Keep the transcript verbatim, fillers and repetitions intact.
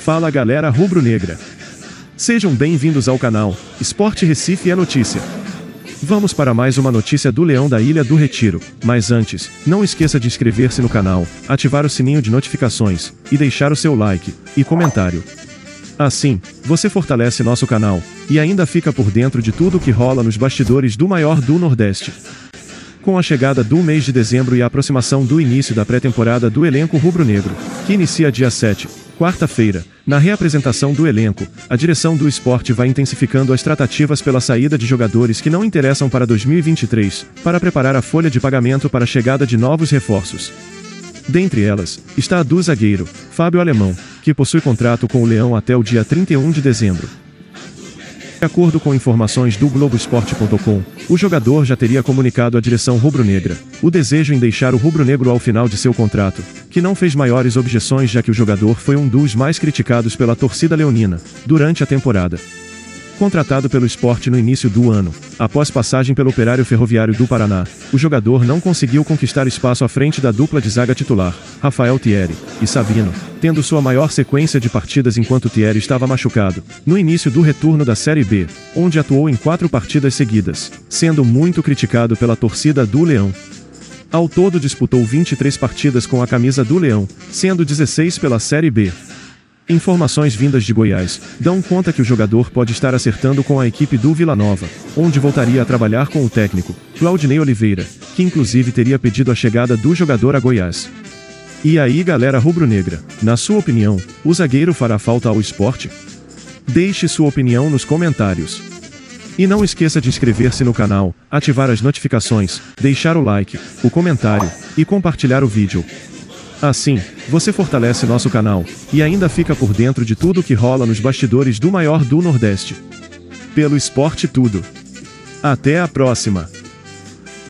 Fala galera rubro-negra. Sejam bem-vindos ao canal Esporte Recife é Notícia. Vamos para mais uma notícia do Leão da Ilha do Retiro, mas antes, não esqueça de inscrever-se no canal, ativar o sininho de notificações, e deixar o seu like e comentário. Assim, você fortalece nosso canal, e ainda fica por dentro de tudo que rola nos bastidores do maior do Nordeste. Com a chegada do mês de dezembro e a aproximação do início da pré-temporada do elenco rubro-negro, que inicia dia sete, quarta-feira, na reapresentação do elenco, a direção do esporte vai intensificando as tratativas pela saída de jogadores que não interessam para dois mil e vinte e três, para preparar a folha de pagamento para a chegada de novos reforços. Dentre elas, está a do zagueiro, Fábio Alemão, que possui contrato com o Leão até o dia trinta e um de dezembro. De acordo com informações do Globoesporte ponto com, o jogador já teria comunicado à direção rubro-negra o desejo em deixar o rubro-negro ao final de seu contrato, que não fez maiores objeções já que o jogador foi um dos mais criticados pela torcida leonina durante a temporada. Contratado pelo Sport no início do ano, após passagem pelo Operário Ferroviário do Paraná, o jogador não conseguiu conquistar espaço à frente da dupla de zaga titular, Rafael Thierry e Sabino, tendo sua maior sequência de partidas enquanto Thierry estava machucado, no início do retorno da Série B, onde atuou em quatro partidas seguidas, sendo muito criticado pela torcida do Leão. Ao todo disputou vinte e três partidas com a camisa do Leão, sendo dezesseis pela Série B. Informações vindas de Goiás dão conta que o jogador pode estar acertando com a equipe do Vila Nova, onde voltaria a trabalhar com o técnico, Claudinei Oliveira, que inclusive teria pedido a chegada do jogador a Goiás. E aí galera rubro-negra, na sua opinião, o zagueiro fará falta ao esporte? Deixe sua opinião nos comentários. E não esqueça de inscrever-se no canal, ativar as notificações, deixar o like, o comentário, e compartilhar o vídeo. Assim, você fortalece nosso canal, e ainda fica por dentro de tudo que rola nos bastidores do maior do Nordeste. Pelo Esporte Tudo. Até a próxima!